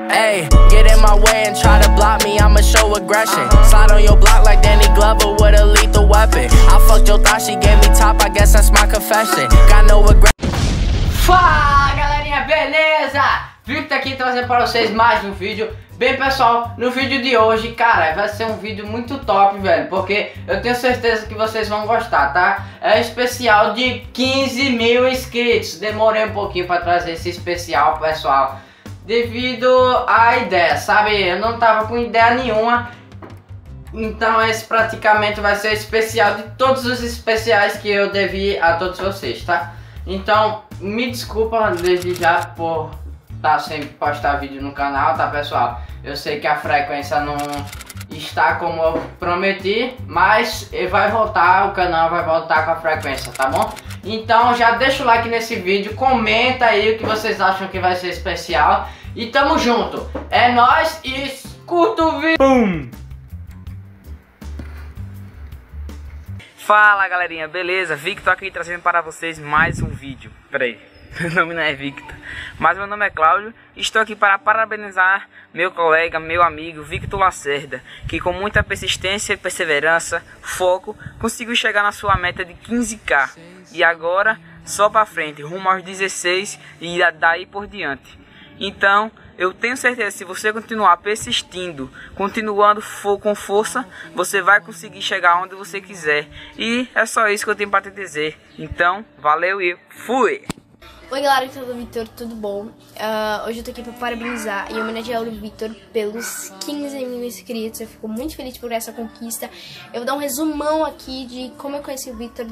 Ayy, get in my way and try to block me, I'ma show aggression. Slide on your block like Danny Glover with a lethal weapon. I fucked your thought, she gave me top, I guess that's my confession. Got no regret. Fala galerinha, beleza? Victor aqui trazendo para vocês mais um vídeo. Bem pessoal, no vídeo de hoje, cara, vai ser um vídeo muito top, velho, porque eu tenho certeza que vocês vão gostar, tá? É especial de 15 mil inscritos. Demorei um pouquinho para trazer esse especial, pessoal, devido à ideia, sabe? Eu não tava com ideia nenhuma. Então esse praticamente vai ser especial de todos os especiais que eu devi a todos vocês, tá? Então, me desculpa desde já por estar sem postar vídeo no canal, tá pessoal? Eu sei que a frequência não está como eu prometi, mas vai voltar, o canal vai voltar com a frequência, tá bom? Então já deixa o like nesse vídeo, comenta aí o que vocês acham que vai ser especial. E tamo junto, é nóis e escuta o vídeo! Pum! Fala galerinha, beleza? Victor aqui trazendo para vocês mais um vídeo. Peraí, meu nome não é Victor, mas meu nome é Cláudio. Estou aqui para parabenizar meu colega, meu amigo Victor Lacerda, que com muita persistência, perseverança, foco, conseguiu chegar na sua meta de 15k. E agora, só para frente, rumo aos 16 e daí por diante. Então, eu tenho certeza que se você continuar persistindo, continuando com força, você vai conseguir chegar onde você quiser. E é só isso que eu tenho para te dizer. Então, valeu e fui! Oi galera, eu sou o Victor, tudo bom? Hoje eu tô aqui pra parabenizar e homenagear o Victor pelos 15 mil inscritos. Eu fico muito feliz por essa conquista. Eu vou dar um resumão aqui de como eu conheci o Victor,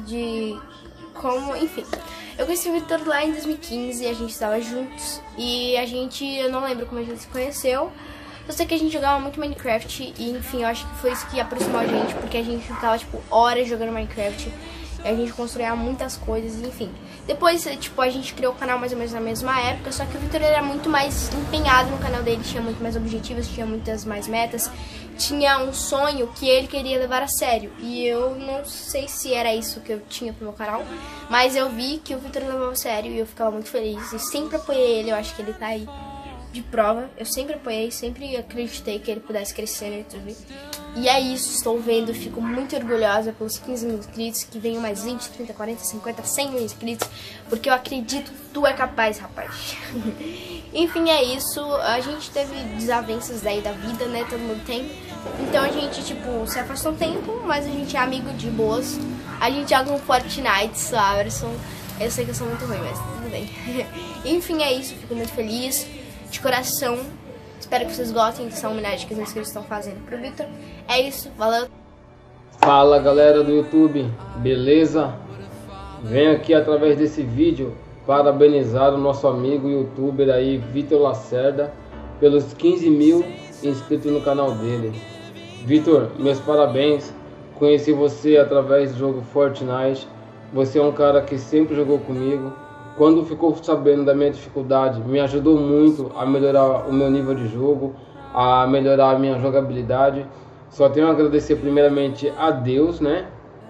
enfim. Eu conheci o Victor lá em 2015, a gente estava juntos e eu não lembro como a gente se conheceu. Eu sei que a gente jogava muito Minecraft e enfim, eu acho que foi isso que aproximou a gente, porque a gente ficava tipo horas jogando Minecraft e a gente construía muitas coisas, enfim. Depois, tipo, a gente criou o canal mais ou menos na mesma época, só que o Victor era muito mais empenhado no canal dele, tinha muito mais objetivos, tinha muitas mais metas, tinha um sonho que ele queria levar a sério. E eu não sei se era isso que eu tinha pro meu canal, mas eu vi que o Victor levava a sério e eu ficava muito feliz. E sempre apoiei ele, eu acho que ele tá aí de prova. Eu sempre apoiei, sempre acreditei que ele pudesse crescer no YouTube. E é isso, estou vendo, fico muito orgulhosa pelos 15 mil inscritos, que venham mais 20, 30, 40, 50, 100 mil inscritos, porque eu acredito que tu é capaz, rapaz. Enfim, é isso, a gente teve desavenças aí da vida, né, todo mundo tem. Então a gente, tipo, se afastou um tempo, mas a gente é amigo de boas. A gente joga um Fortnite, Saberson. Eu sei que eu sou muito ruim, mas tudo bem. Enfim, é isso, fico muito feliz, de coração. Espero que vocês gostem dessa homenagem que os inscritos estão fazendo pro Victor. É isso, valeu! Fala galera do YouTube, beleza? Venho aqui através desse vídeo parabenizar o nosso amigo youtuber aí, Victor Lacerda, pelos 15 mil inscritos no canal dele. Victor, meus parabéns, conheci você através do jogo Fortnite, você é um cara que sempre jogou comigo. Quando ficou sabendo da minha dificuldade, me ajudou muito a melhorar o meu nível de jogo, a melhorar a minha jogabilidade. Só tenho a agradecer primeiramente a Deus, né?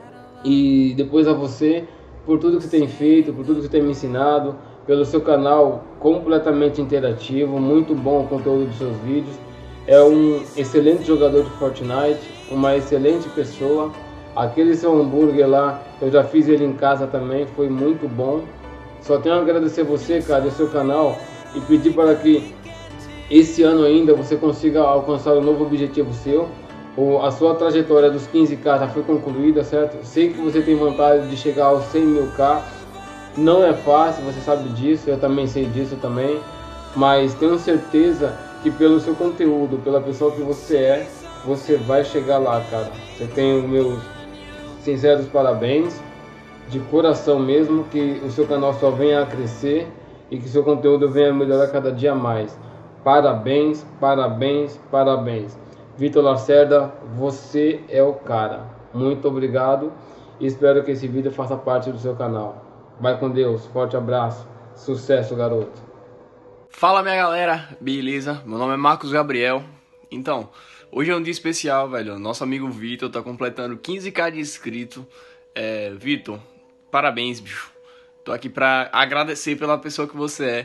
E depois a você por tudo que tem feito, por tudo que tem me ensinado, pelo seu canal completamente interativo, muito bom o conteúdo dos seus vídeos. É um excelente jogador de Fortnite, uma excelente pessoa. Aquele seu hambúrguer lá, eu já fiz ele em casa também, foi muito bom. Só tenho a agradecer você, cara, e o seu canal, e pedir para que esse ano ainda você consiga alcançar um novo objetivo seu. A sua trajetória dos 15k já foi concluída, certo? Sei que você tem vontade de chegar aos 100 mil k. Não é fácil, você sabe disso, eu também sei disso também. Mas tenho certeza que pelo seu conteúdo, pela pessoa que você é, você vai chegar lá, cara. Você tem os meus sinceros parabéns. De coração mesmo, que o seu canal só venha a crescer e que seu conteúdo venha a melhorar cada dia mais. Parabéns, parabéns, parabéns. Victor Lacerda, você é o cara. Muito obrigado e espero que esse vídeo faça parte do seu canal. Vai com Deus, forte abraço, sucesso garoto. Fala minha galera, beleza? Meu nome é Marcos Gabriel. Então, hoje é um dia especial, velho. Nosso amigo Victor tá completando 15k de inscrito. Victor, parabéns, bicho. Tô aqui pra agradecer pela pessoa que você é,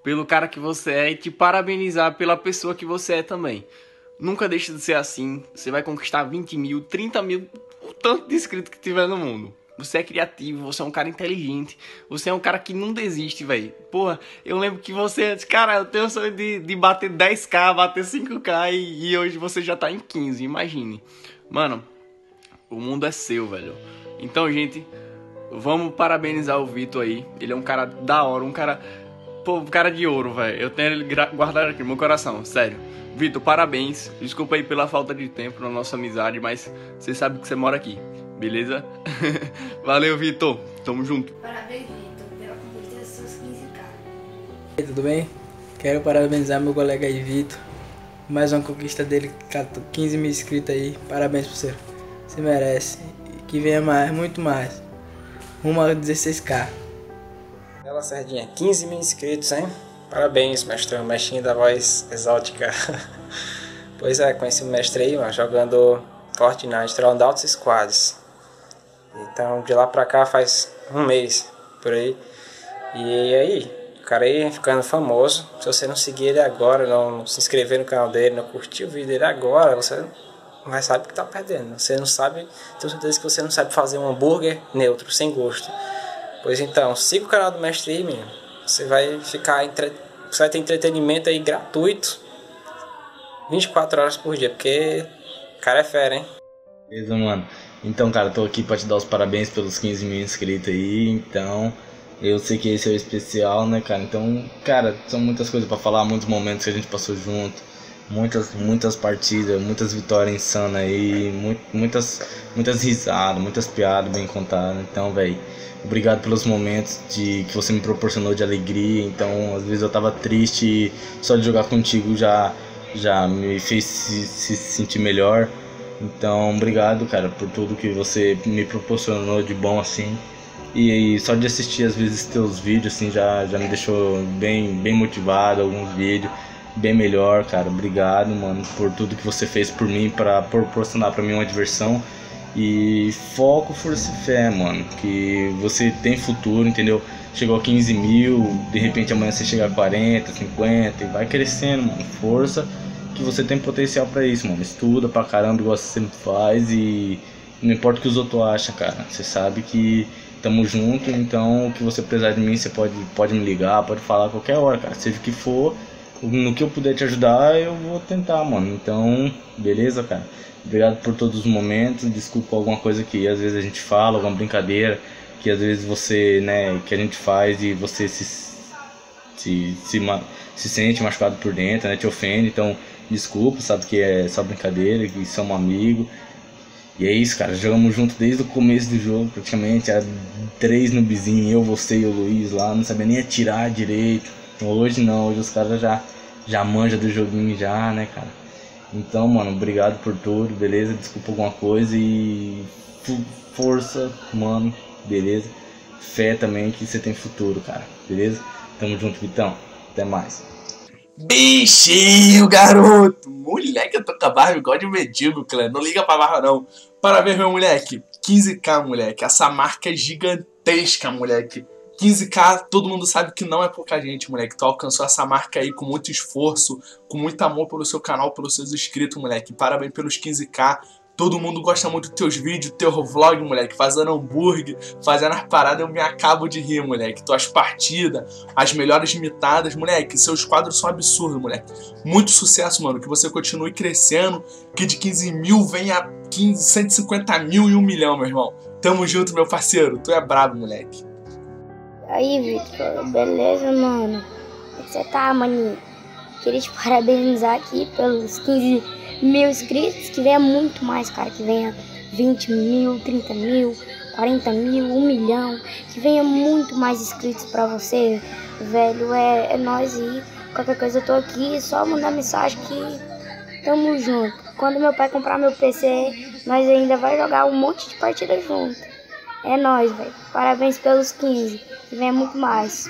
pelo cara que você é e te parabenizar pela pessoa que você é também. Nunca deixe de ser assim. Você vai conquistar 20 mil, 30 mil, o tanto de inscritos que tiver no mundo. Você é criativo, você é um cara inteligente, você é um cara que não desiste, velho. Porra, eu lembro que você antes, cara, eu tenho o sonho de bater 10k, bater 5k e hoje você já tá em 15, imagine. Mano, o mundo é seu, velho. Então, gente, vamos parabenizar o Vitor aí. Ele é um cara da hora, um cara... Pô, um cara de ouro, velho. Eu tenho ele guardado aqui no meu coração, sério. Vitor, parabéns. Desculpa aí pela falta de tempo na nossa amizade, mas você sabe que você mora aqui, beleza? Valeu, Vitor. Tamo junto. Parabéns, Vitor, pela conquista dos seus 15k. E aí, tudo bem? Quero parabenizar meu colega aí, Vitor. Mais uma conquista dele, 15 mil inscritos aí. Parabéns pra você. Você merece. E que venha mais, muito mais. Rumo a 16k. Ela Sardinha, 15 mil inscritos, hein? Parabéns, mestrão, mestrinho da voz exótica. Pois é, conheci o mestre aí, mano, jogando Fortnite, Trollando Altos Squads. Então, de lá pra cá faz um mês, por aí. E aí, o cara aí ficando famoso. Se você não seguir ele agora, não se inscrever no canal dele, não curtir o vídeo dele agora, você não vai saber o que tá perdendo. Você não sabe, tenho certeza que você não sabe fazer um hambúrguer neutro, sem gosto. Pois então, siga o canal do mestre aí, menino. Você vai ficar você vai ter entretenimento aí gratuito 24 horas por dia, porque o cara é fera, hein? Beleza, mano. Então, cara, tô aqui pra te dar os parabéns pelos 15 mil inscritos aí. Então, eu sei que esse é o especial, né, cara? Então, cara, são muitas coisas pra falar, muitos momentos que a gente passou junto, muitas partidas, muitas vitórias insanas aí, muitas risadas, muitas piadas bem contadas. Então, velho, obrigado pelos momentos que você me proporcionou de alegria. Então, às vezes eu tava triste e só de jogar contigo já me fez se sentir melhor. Então, obrigado, cara, por tudo que você me proporcionou de bom, assim. E só de assistir, às vezes, teus vídeos, assim, já me deixou bem motivado, alguns vídeos bem melhor, cara. Obrigado, mano, por tudo que você fez por mim, pra proporcionar pra mim uma diversão. E foco, força e fé, mano, que você tem futuro, entendeu? Chegou a 15 mil, de repente amanhã você chega a 40, 50 e vai crescendo, mano. Força, que você tem potencial pra isso, mano. Estuda pra caramba, igual você sempre faz, e não importa o que os outros acham, cara. Você sabe que tamo junto, então o que você precisar de mim, você pode me ligar, pode falar a qualquer hora, cara. Seja o que for, no que eu puder te ajudar, eu vou tentar, mano. Então, beleza, cara? Obrigado por todos os momentos. Desculpa alguma coisa que às vezes a gente fala, alguma brincadeira que às vezes você, né, que a gente faz e você se sente machucado por dentro, né, te ofende. Então, desculpa, sabe que é só brincadeira, que somos amigos. E é isso, cara. Jogamos junto desde o começo do jogo, praticamente. Era 3 noobzinhos, eu, você e o Luiz lá, não sabia nem atirar direito. Hoje não, hoje os caras já manjam do joguinho já, né, cara. Então, mano, obrigado por tudo, beleza? Desculpa alguma coisa e força, mano, beleza? Fé também que você tem futuro, cara, beleza? Tamo junto, Vitão. Até mais. Bichinho, garoto! Moleque, eu tô com a barba igual de mendigo, clã. Não liga pra barba, não. Parabéns, meu moleque. 15k, moleque. Essa marca é gigantesca, moleque. 15k, todo mundo sabe que não é pouca gente, moleque. Tu alcançou essa marca aí com muito esforço, com muito amor pelo seu canal, pelos seus inscritos, moleque. Parabéns pelos 15k. Todo mundo gosta muito dos teus vídeos, teu vlog, moleque. Fazendo hambúrguer, fazendo as paradas, eu me acabo de rir, moleque. Tuas partidas, as melhores imitadas, moleque. Seus quadros são absurdos, moleque. Muito sucesso, mano. Que você continue crescendo, que de 15 mil venha 150 mil e 1 milhão, meu irmão. Tamo junto, meu parceiro. Tu é brabo, moleque. Aí, Vitor, beleza, mano? Como você tá, maninho? Queria te parabenizar aqui pelos 15 mil inscritos, que venha muito mais, cara, que venha 20 mil, 30 mil, 40 mil, 1 milhão, que venha muito mais inscritos pra você, velho, é nóis aí. Qualquer coisa eu tô aqui, só mandar mensagem que tamo junto. Quando meu pai comprar meu PC, nós ainda vai jogar um monte de partida junto. É nóis, velho. Parabéns pelos 15. Que venha muito mais.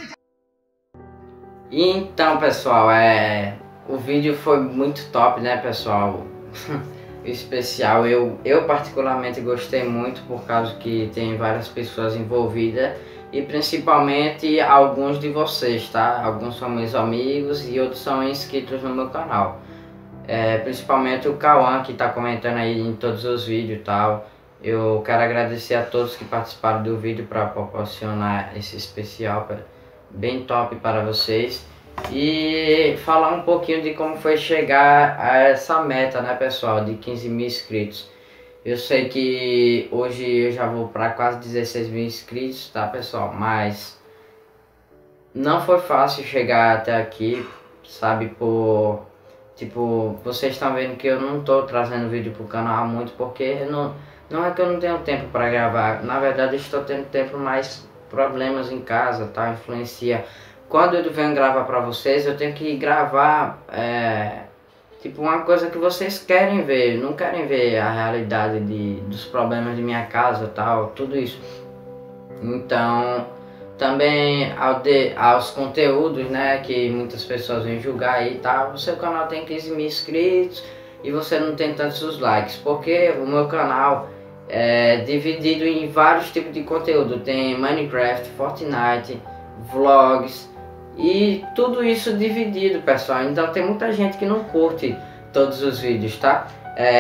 Então, pessoal, o vídeo foi muito top, né, pessoal? Especial. Eu particularmente gostei muito por causa que tem várias pessoas envolvidas e principalmente alguns de vocês, tá? Alguns são meus amigos e outros são inscritos no meu canal. Principalmente o Cauã, que tá comentando aí em todos os vídeos e tal. Eu quero agradecer a todos que participaram do vídeo para proporcionar esse especial bem top para vocês. E falar um pouquinho de como foi chegar a essa meta, né, pessoal, de 15 mil inscritos. Eu sei que hoje eu já vou para quase 16 mil inscritos, tá, pessoal? Mas não foi fácil chegar até aqui, sabe? Tipo, vocês estão vendo que eu não tô trazendo vídeo pro canal muito, porque não é que eu não tenho tempo para gravar. Na verdade, eu estou tendo tempo, mas problemas em casa, tá? Influencia. Quando eu venho gravar para vocês, eu tenho que gravar tipo uma coisa que vocês querem ver, não querem ver a realidade dos problemas de minha casa, tal, tudo isso. Então, também aos conteúdos, né, que muitas pessoas vêm julgar aí, tal, o seu canal tem 15 mil inscritos e você não tem tantos likes, porque o meu canal é dividido em vários tipos de conteúdo. Tem Minecraft, Fortnite, vlogs e tudo isso dividido, pessoal. Então tem muita gente que não curte todos os vídeos, tá?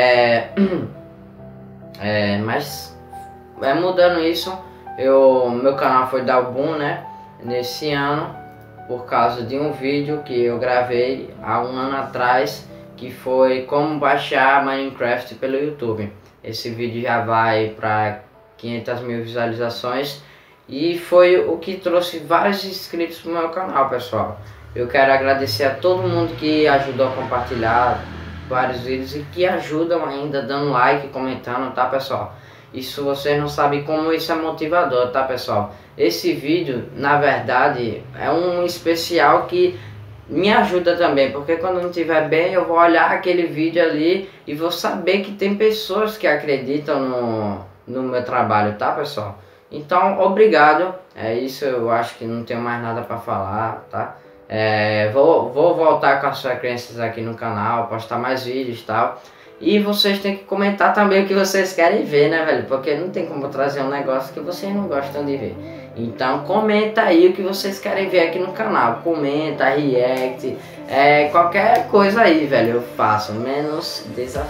Mas mudando isso, meu canal foi dar o boom, né, nesse ano, por causa de um vídeo que eu gravei há um ano atrás, que foi como baixar Minecraft pelo YouTube. Esse vídeo já vai para 500 mil visualizações e foi o que trouxe vários inscritos pro meu canal, pessoal. Eu quero agradecer a todo mundo que ajudou a compartilhar vários vídeos e que ajudam ainda dando like, comentando, tá, pessoal? Isso vocês não sabem como isso é motivador, tá, pessoal? Esse vídeo, na verdade, é um especial que me ajuda também, porque quando não estiver bem eu vou olhar aquele vídeo ali e vou saber que tem pessoas que acreditam no meu trabalho, tá, pessoal? Então, obrigado, é isso. Eu acho que não tenho mais nada para falar, tá? Vou voltar com as frequências aqui no canal, postar mais vídeos e tal. E vocês têm que comentar também o que vocês querem ver, né, velho? Porque não tem como trazer um negócio que vocês não gostam de ver. Então comenta aí o que vocês querem ver aqui no canal. Comenta, react, qualquer coisa aí, velho, eu faço. Menos desafio.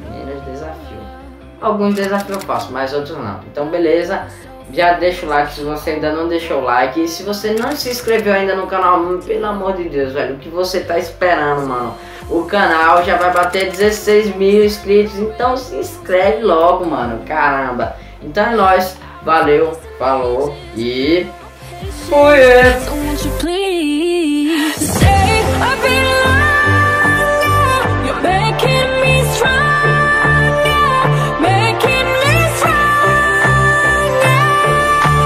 Alguns desafios eu faço, mas outros não. Então beleza, já deixa o like se você ainda não deixou o like. E se você não se inscreveu ainda no canal, pelo amor de Deus, velho, o que você tá esperando, mano? O canal já vai bater 16 mil inscritos, então se inscreve logo, mano, caramba. Então é nóis, valeu, falou e fui!